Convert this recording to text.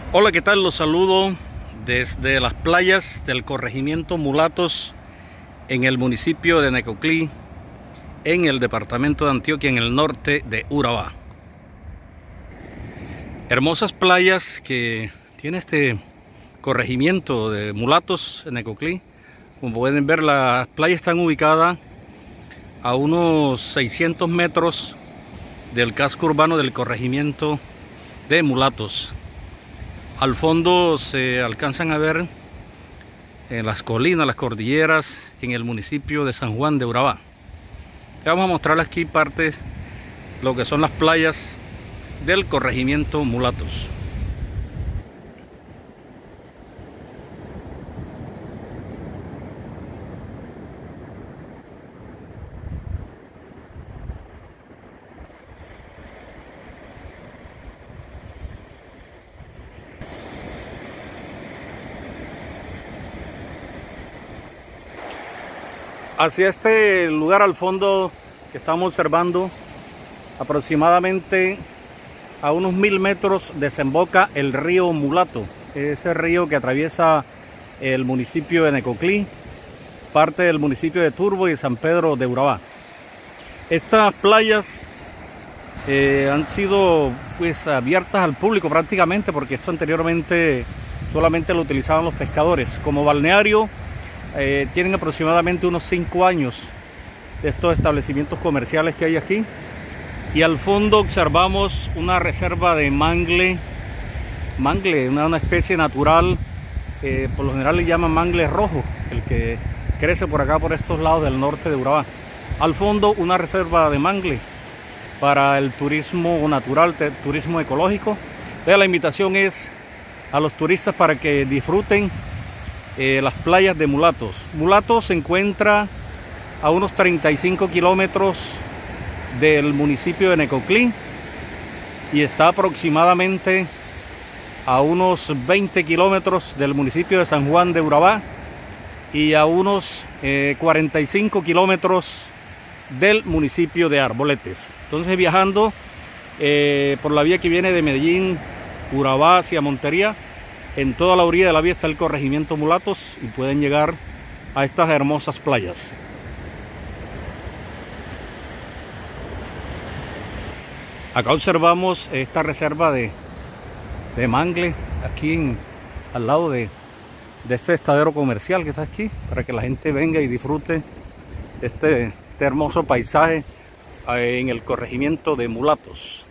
Hola, ¿qué tal? Los saludo desde las playas del corregimiento Mulatos en el municipio de Necoclí, en el departamento de Antioquia, en el norte de Urabá. Hermosas playas que tiene este corregimiento de Mulatos en Necoclí. Como pueden ver, las playas están ubicadas a unos 600 metros del casco urbano del corregimiento de Mulatos. Al fondo se alcanzan a ver las colinas, las cordilleras en el municipio de San Juan de Urabá. Vamos a mostrarles aquí parte de lo que son las playas del corregimiento Mulatos. Hacia este lugar al fondo que estamos observando, aproximadamente a unos 1000 metros desemboca el río Mulato, ese río que atraviesa el municipio de Necoclí, parte del municipio de Turbo y San Pedro de Urabá. Estas playas han sido abiertas al público prácticamente, porque esto anteriormente solamente lo utilizaban los pescadores. Como balneario tienen aproximadamente unos 5 años de estos establecimientos comerciales que hay aquí. Y al fondo observamos una reserva de mangle, una especie natural, por lo general le llaman mangle rojo, el que crece por acá, por estos lados del norte de Urabá. Al fondo una reserva de mangle para el turismo natural, turismo ecológico. La invitación es a los turistas para que disfruten las playas de Mulatos. Mulatos se encuentra a unos 35 kilómetros del municipio de Necoclí y está aproximadamente a unos 20 kilómetros del municipio de San Juan de Urabá y a unos 45 kilómetros del municipio de Arboletes. Entonces, viajando por la vía que viene de Medellín, Urabá hacia Montería, en toda la orilla de la vía está el corregimiento Mulatos y pueden llegar a estas hermosas playas. Acá observamos esta reserva de mangle aquí al lado de este estadero comercial que está aquí, para que la gente venga y disfrute este hermoso paisaje en el corregimiento de Mulatos.